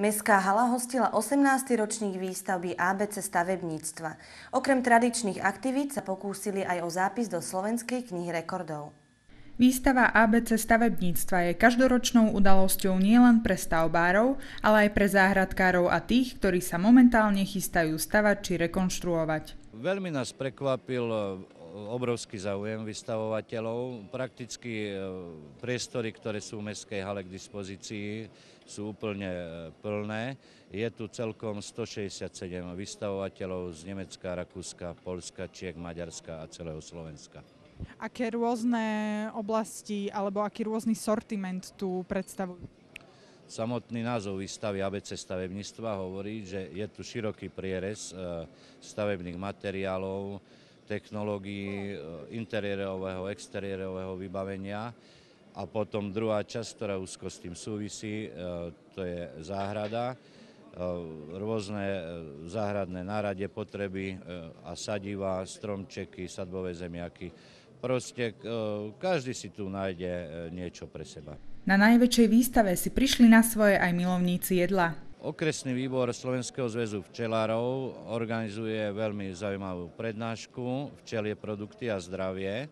Mestská hala hostila 18. ročník výstavby ABC stavebníctva. Okrem tradičných aktivít sa pokúsili aj o zápis do Slovenskej knihy rekordov. Výstava ABC stavebníctva je každoročnou udalosťou nielen pre stavbárov, ale aj pre záhradkárov a tých, ktorí sa momentálne chystajú stavať či rekonštruovať. Veľmi nás prekvapil obrovský záujem vystavovateľov. Prakticky priestory, ktoré sú v Mestskej hale k dispozícii, sú úplne plné. Je tu celkom 167 vystavovateľov z Nemecka, Rakúska, Poľska, Čiech, Maďarska a celého Slovenska. Aké rôzne oblasti alebo aký rôzny sortiment tu predstavujú? Samotný názov výstavy ABC stavebníctva hovorí, že je tu široký prierez stavebných materiálov, technológií, interiérového, exteriérového vybavenia. A potom druhá časť, ktorá úzko s tým súvisí, to je záhrada, rôzne záhradné náradie potreby a sadiva, stromčeky, sadbové zemiaky. Proste každý si tu nájde niečo pre seba. Na najväčšej výstave si prišli na svoje aj milovníci jedla. Okresný výbor Slovenského zväzu včelárov organizuje veľmi zaujímavú prednášku Včelie, produkty a zdravie.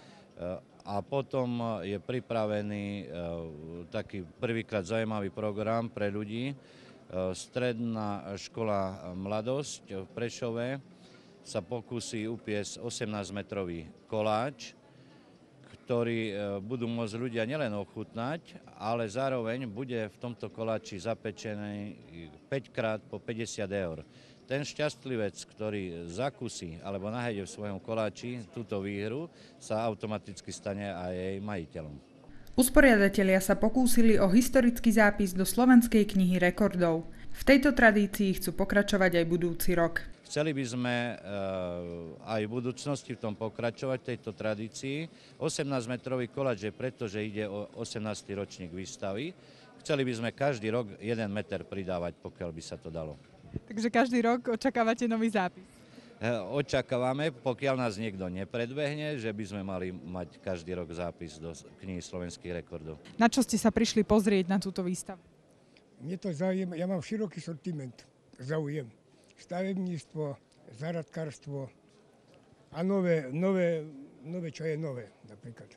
A potom je pripravený taký prvýkrát zaujímavý program pre ľudí. Stredná škola Mladosť v Prešove sa pokúsi upiesť 18-metrový koláč, ktorý budú môcť ľudia nielen ochutnať, ale zároveň bude v tomto koláči zapečený 5-krát po 50 eur. Ten šťastlivec, ktorý zakúsi alebo nájde v svojom koláči túto výhru, sa automaticky stane aj jej majiteľom. Usporiadatelia sa pokúsili o historický zápis do Slovenskej knihy rekordov. V tejto tradícii chcú pokračovať aj budúci rok. Chceli by sme aj v budúcnosti v tom pokračovať, v tejto tradícii. 18-metrový koláč je preto, že ide o 18. ročník výstavy. Chceli by sme každý rok 1 meter pridávať, pokiaľ by sa to dalo. Takže každý rok očakávate nový zápis? Očakávame, pokiaľ nás niekto nepredbehne, že by sme mali mať každý rok zápis do knihy slovenských rekordov. Na čo ste sa prišli pozrieť na túto výstavu? Mne to zaujíma, ja mám široký sortiment, záujem. Stavebníctvo, záhradkárstvo a nové, čo je nové, napríklad.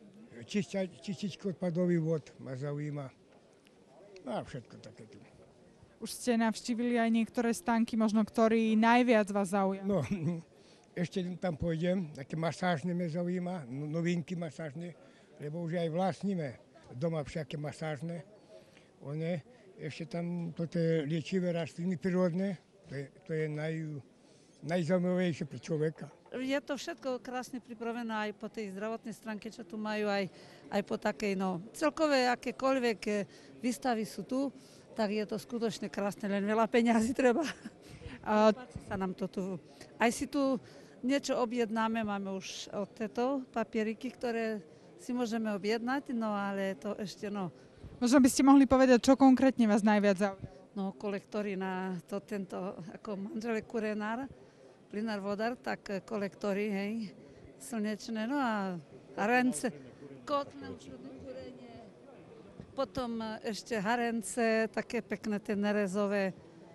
Čističky odpadový vod ma zaujíma. No a všetko také tu. Už ste navštívili aj niektoré stánky, možno ktorý najviac vás zaujíma? No, ešte tam pôjdem, také masážne me zaujíma, novinky masážne, lebo už aj vlastníme doma všaké masážne. Ešte tam toto je liečivé rastliny prírodné, to je najzaujímavejšie pre človeka. Je to všetko krásne pripravené aj po tej zdravotnej stránke, čo tu majú, aj po takej, celkové akékoľvek výstavy sú tu, tak je to skutočne krásne, len veľa peňazí treba. Páči sa nám to tu. Aj si tu niečo objednáme, máme už od tieto papieriky, ktoré si môžeme objednať, ale to ešte Možno by ste mohli povedať, čo konkrétne vás najviac zaujíma? Kolektory na tento, ako manžel je kurenár, plynár vodár, tak kolektory, hej, slnečné, a harence, kotle, kúrenie, potom ešte harence, také pekné, tie nerezové.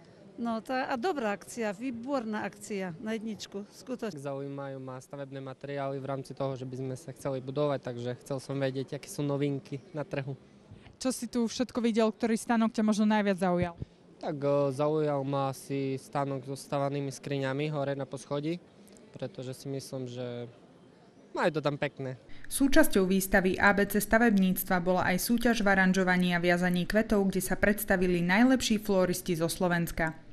A dobrá akcia, výborná akcia na jedničku, skutočne. Zaujímajú ma stavebné materiály v rámci toho, že by sme sa chceli budovať, takže chcel som vedieť, aké sú novinky na trhu. Čo si tu všetko videl, ktorý stánok ťa možno najviac zaujal? Tak zaujal ma asi stánok so stavanými skriňami hore na poschodí, pretože si myslím, že majú to tam pekné. Súčasťou výstavy ABC stavebníctva bola aj súťaž v aranžovaní a viazaní kvetov, kde sa predstavili najlepší floristi zo Slovenska.